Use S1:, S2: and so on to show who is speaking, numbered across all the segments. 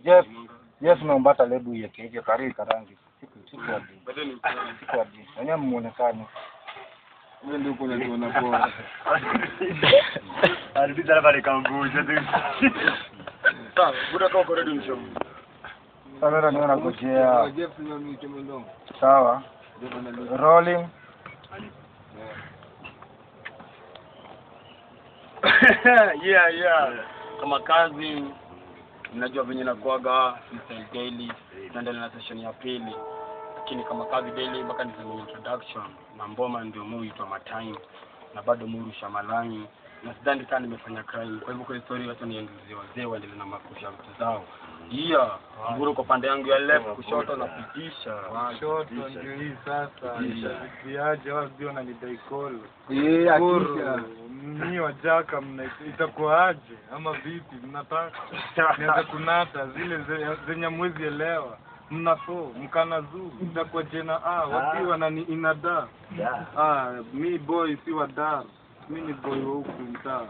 S1: Jeff naomba lebu yake hiyo kari karangi. Siku hadi. Anya muonekano.
S2: Wewe ndio unaona poa.
S3: Alipita pale kambuja tu.
S2: Sawa, buda kwa corridor msho.
S1: Kamera niona kujea.
S2: Jeff ndio mtendo.
S1: Sawa. Rolling.
S4: Yeah. Kama kazi mnajua venye nakuaga freestyle daily naendelea na session ya pili. Lakini kama kazi daily mpaka niseme introduction na mboma ndio muitwa matime na bado murusha malani na sidhani kama nimefanya crime. Kwa hivyo kwa story watu niendelee wazee waendelee na makusha vitu zao. Nguru kwa pande yangu ya left kushoto na pitisha.
S1: Kushoto ndio hii sasa. Viaje wao na nidai call.
S2: Akisha.
S1: Mimi wajaka itakuaje ama vipi mnataka? Nianza kunata zile zenye mwezi elewa. Mnafo mkanazu itakuwa jena wapi wanani inada. Mi boy si wadar. Mimi ni boy wa huku mtaa.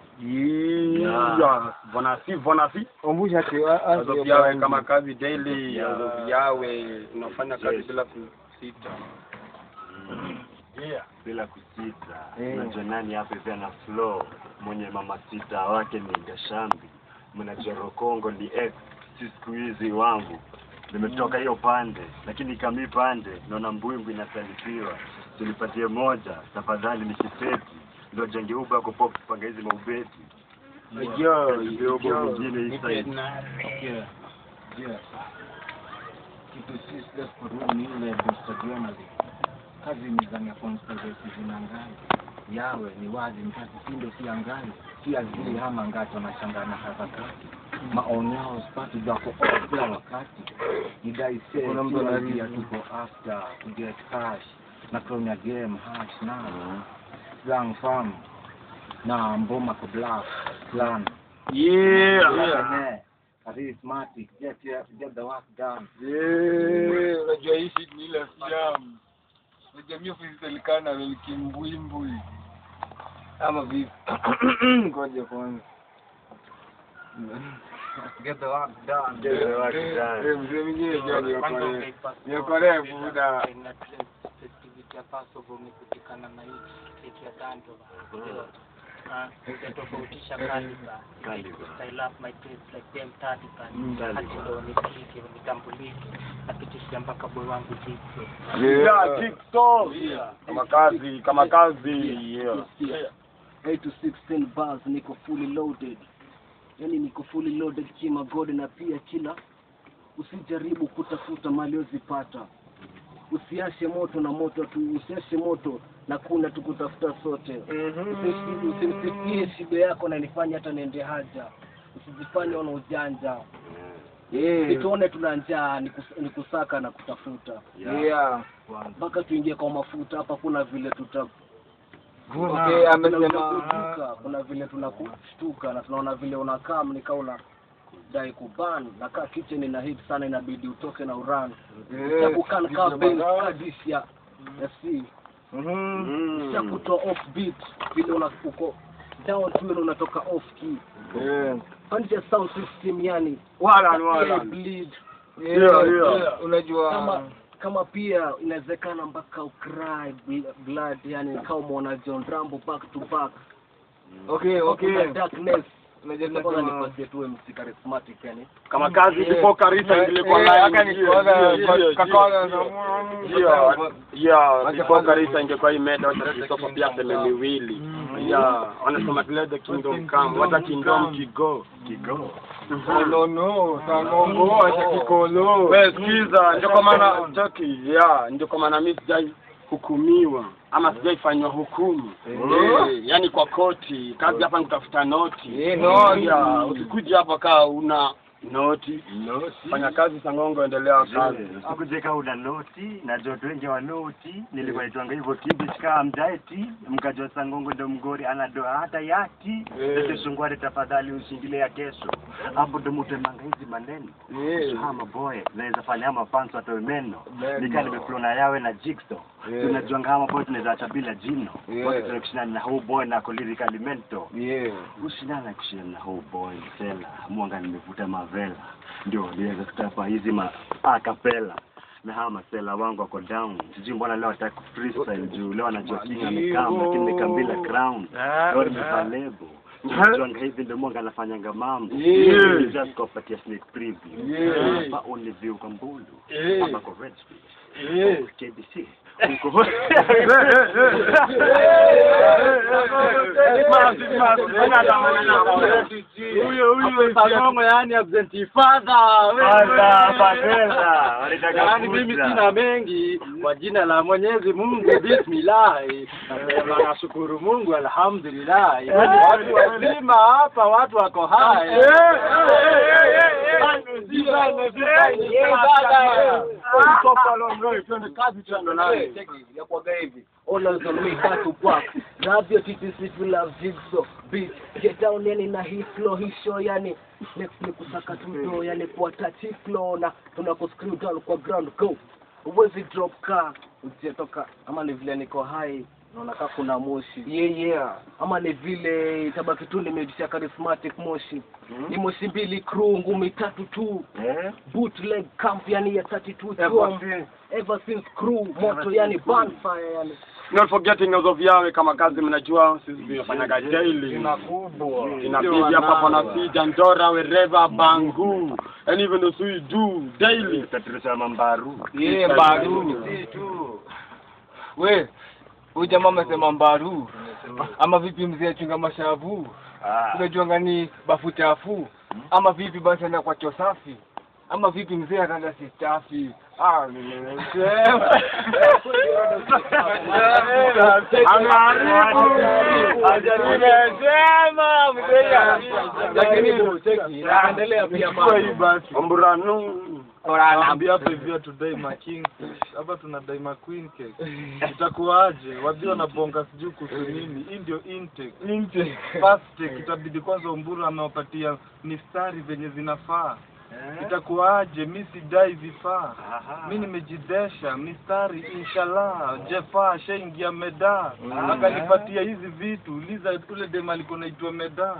S4: Bonasi.
S2: Ombusha
S4: yawe kama kazi daily yawe unafanya kazi bila kusita.
S3: Bila kusita. Unajua nani hapa pia na flow mwenye mama sita wake ni Gashambi. Mnajua Rokongo ni ex siku hizi wangu. Nimetoka hiyo pande lakini kama pande naona mbwingu inasalifiwa. Tulipatie moja tafadhali nikiseti ndio jenge uba kwa pop panga hizi maubeti. Ndio mwingine hii
S1: Yeah. Kitu sisi kwa ni ile Instagram kazi ni za conspiracy zinangali. Yawe ni wazi mtaki sindo si angali. Si azili hama ngato na shangana harakati. Maoni yao spati zako kila wakati. Nidai say kuna mtu analia tuko after to get cash. Na kronya game hash na Slang farm na mboma kwa black plan. Charismatic, get the work done.
S2: Unajua hii shit ni ile fiam. Unajua mimi freestyle na kimbwimbwi. Ama vipi? Ngoja kwanza.
S1: Get the work done.
S2: Mzee mwingine jani yako refu muda.
S5: Ya paso kutikana na hii kitu ya tanto tofautisha kali style up my taste like them 30 hadi ndo nipike nitambulike napitisha mpaka boy wangu
S4: TikTok kama kazi
S5: 8 to 16 bars niko fully loaded, yani niko fully loaded kima god na pia kila usijaribu kutafuta mali uzipata. Usiashe moto na moto tu, usiashe moto na kuna tukutafuta sote. Usimsikie shibe yako na nifanye hata niende haja. Usijifanye una ujanja. Tuone tuna njaa ni kusaka na kutafuta. Mpaka tuingie kwa mafuta hapa kuna vile amesema kuna vile tunakushtuka na tunaona vile unakaa mnikaona dai kuban na kaa kitchen ina hit sana inabidi utoke na uran. Sababu kan ka base kadisia si sio kuto off beat vile uko down tu unatoka off key. Pande sound system yani
S4: wala
S5: bleed.
S2: Unajua
S5: kama pia inawezekana mpaka ukry blood yani kama umeona John Rambo back to back.
S2: Okay.
S5: Darkness. Unajua kwanza nipatie tu MC charismatic yani.
S4: Kama kazi ipo karisa ingilikuwa live
S2: ni kwa kakala na
S4: ipo karisa ingekuwa imeda watakisofa pia sema miwili. Wanasema the kingdom come, what a kingdom kigo.
S2: No, sanongo acha kikolo.
S4: Wewe sikiza, ndio kwa maana mimi sijai hukumiwa ama sijaifanywa hukumu. Yani kwa koti, kazi hapa nikutafuta noti. Ukikuja hapa kaa una noti. Fanya kazi Sangongo, endelea kazi.
S3: Ukujeka una noti na joto wengi wa noti nilikuwa naitwanga hivyo kibichi kama mdaeti mkajua Sangongo ndio mgori anado hata yati. Ndio shungware tafadhali usingile ya kesho. hapo ndo mtemanga hizi maneno kama boy naweza fanya ama fans watoe meno nikani nimeflona yawe na jigsaw tunajua kama boy tunaweza acha bila jino wote tunakishana na huo boy na lyrical alimento usinana kushina na huo boy sela mwanga nimevuta mavela ndio niweza kutapa hizi acapella na hama sela wangu wako down sijui mbona leo nataka freestyle juu leo anajua king amekama lakini nikambila crown leo nimefalebo John Haven ndo mwanga anafanyanga mambo just kupatia sneak preview hapa only view kambulu hapa kwa Red Street KBC uko huyo
S2: Pangongo yani absentee father yani mimi sina mengi kwa jina la Mwenyezi Mungu bismillah nasema nashukuru Mungu alhamdulillah watu wazima hapa watu wako hai
S5: ya kwa hivi all of them me back to back grab your titties we love jigsaw beat get down yani na hii flow hii show yani next ni kusaka tudo yani kwa touch flow na tunako screw down kwa ground go uwezi drop car usitoka ama ni vile niko high naona kama kuna moshi ama ni vile itabaki tu nimejisha charismatic moshi ni moshi mbili crew ngumi 3 tu bootleg camp yani ya 32 ever since crew moto yani bonfire yani
S4: not forgetting as of yawe kama kazi mnajua sisi tunafanya daily inapiga hapa na sija ndora wherever bangu and even though we do daily
S3: tatirisha mambaru
S2: baru si tu we huyu jamaa amesema mbaru ama vipi mzee chunga mashavu unajua ngani bafu chafu ama vipi basi na kwa choo safi ama vipi mzee ataenda si safi nimesema amesema mzee lakini ndio cheki naendelea pia
S4: mamburanu
S2: Naambia hapa today ma king hapa tunadai ma queen cake itakuaje wabio na bonga sijui kuhusu nini hii ndio intake first take itabidi kwanza Umburu amewapatia mistari zenye zinafaa itakuaje mimi sidai vifaa mimi nimejidesha mistari inshallah jefa shaingia meda akanipatia hizi vitu liza ule dema alikuwa anaitwa meda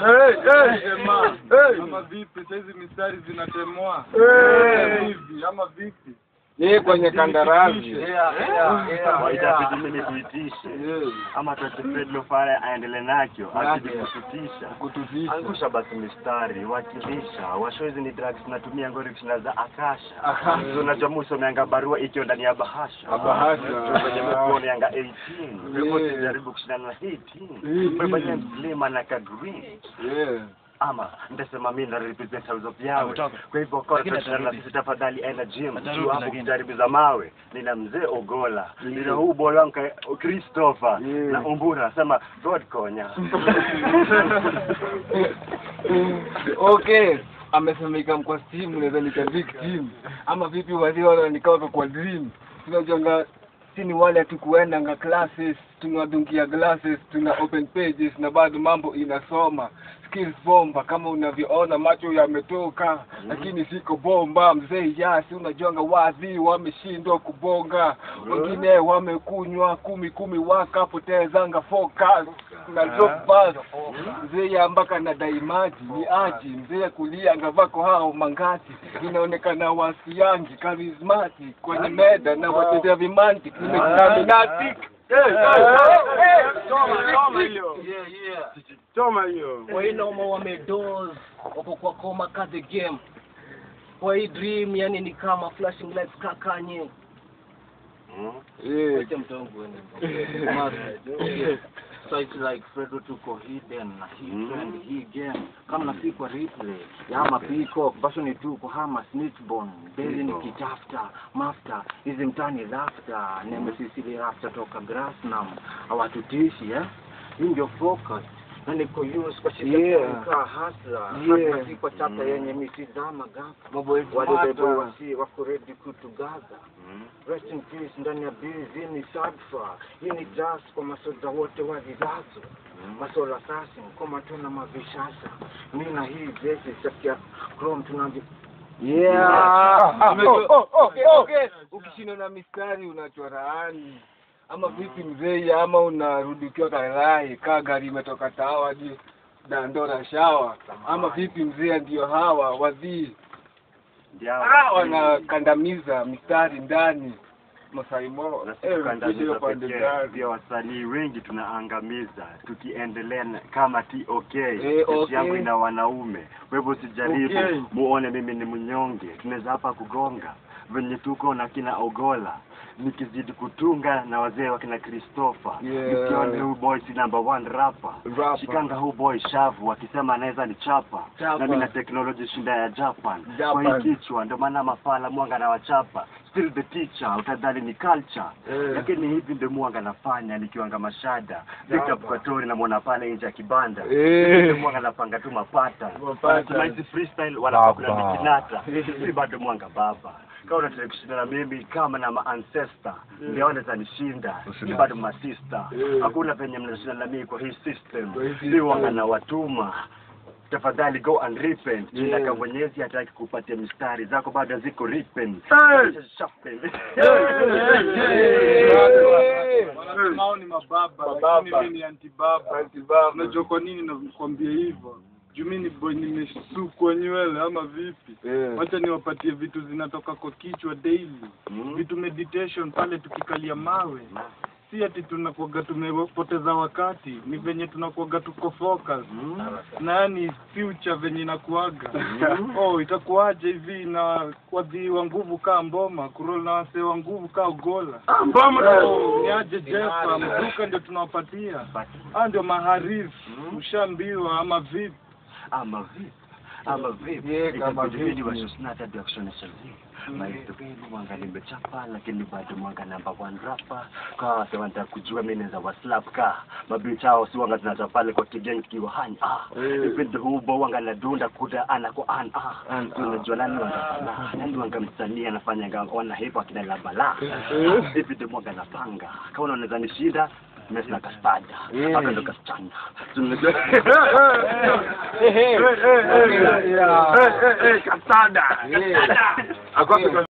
S2: ama vipi hizi mistari zinatemwa hivi ama vipi kwenye kandarasi
S3: itabidi mimi kuitisha ama tutapedlo fare aendelee nacho kututisha angusha basi mistari wakilisha washoezi ni drugs natumia ngorikshna za akasha tunajua muso meanga barua ikiwa ndani ya bahasha tunajua yanga 18 remote jaribu kushindana na 18 mbona mlima na ka green ama ndasema mimi na represent house of yawe kwa hivyo kwa tunataka sisi tafadhali enda gym juu hapo kujaribu za mawe nina mzee Ogola nina huu bolanka Christopher na Umbura sema God konya
S2: okay amesemeka kwa team unaweza nika victim ama vipi wazee wale nikawa kwa dream tunajanga sini wale hatukuenda nga classes tunadungia glasses tuna open pages na bado mambo inasoma skills bomba kama unavyoona macho yametoka lakini siko bomba mzee yasi unajonga wazi wameshindwa kubonga wengine wamekunywa 10 wakapotezanga focus na drop bus mzee mpaka na daimaji ni aji mzee kulia ngavako hao mangati inaonekana wasiangi charismatic kwenye meda na watetea vimantic nimeexaminatic
S4: Toma hiyo.
S5: Kwa hiyo noma wamedoze wako kwa koma ka the game. Kwa hii dream yani ni kama flashing lights kakanye. Acha mtongo wewe. So it's like Fredo tuko hidden na hii trend hii game kama na kwa replay ya mapiko version tuko hama snitchbone daily ni kitafta master hizi mtani laughter nemesisili laughter toka Grassnam hawatutishi hii ndio focus na niko use kwa shida kwa hasla kwa chapter yenye mitizama gafa wale boy wako ready kutugaza rest in peace ndani ya busy ni sadfa hii ni just kwa masoda wote wa vizazo
S1: Masola sasa kama tuna mavishasha. Mimi na hii vesi sasa Chrome tunaambia
S2: Okay. Ukishinda na mistari unachoraani. Ama vipi mzee, ama unarudi ukiwa kalai, kaa gari imetoka tawa hadi Dandora shawa. Ama vipi mzee, ndio hawa wadhi.
S3: Ndio.
S2: Wanakandamiza mistari ndani. Masai Mo.
S3: Pia wasanii wengi tunaangamiza tukiendelea kama TOK. Yangu ina wanaume. Kwa hivyo sijaribu muone mimi ni mnyonge. Tunaweza hapa kugonga venye tuko na kina Ogola. Nikizidi kutunga na wazee wa kina Christopher. Nikiona huyu boy si number 1 rapper. Shikanga huyu boy shavu akisema anaweza ni chapa. Na mimi na technology shinda ya Japan. Kwa hii kichwa ndio maana mafala mwanga na wachapa. Still the teacher, utadhani ni culture. Lakini hivi ndio mwanga nafanya nikiwanga mashada. Victor Bukatori na mwana pale nje ya kibanda. Ndio mwanga napanga tu mapata. Tunaizi freestyle wala kuna mikinata. Si bado mwanga baba. Kama unataka kushindana na mimi kama na ma-ancestor, ndio wanaweza nishinda. Ni bado ma-sister. Hakuna venye mnashindana na mimi kwa hii system. Ndio wanga na watuma. Tafadhali go and repent. Jina Mwenyezi hataki kupatia mistari zako bado ziko repent.
S6: Wanasema ni mababa, lakini mimi ni antibaba. Unajua kwa nini nakwambia hivyo? Juu mimi boy nimesukwa nywele ama vipi? Wacha niwapatie vitu zinatoka kwa kichwa daily. Vitu meditation pale tukikalia mawe. Si ati tunakuaga tumepoteza wakati, ni venye tunakuaga tuko focus. Na yani future venye inakuaga. Itakuaje hivi na wadhi wa nguvu kaa Mboma, kuroll na wase wa nguvu kaa Ogola. Mboma ni aje Jefa, mzuka ndio tunawapatia. Ndio maharifu, ushambiwa ama vipi?
S3: Ama vipi? Kama video wa Shosnata Action Shalzi. Maitokeni mwanga nimechapa lakini bado mwanga number 1 rapper. Kwa watu wanataka kujua mimi naweza waslap ka. Mabichi hao si wanga tunata pale kwa kigengi kiwa hani. Ipende hubo wanga na dunda kuda ana kwa an. Tunajua nani wanga. Nani wanga msanii anafanya nganga wana hip hop kina labala. Ipende mwanga na panga. Kama unaweza nishinda Mesna kastada. Hapa ndo kasichana. Kastada.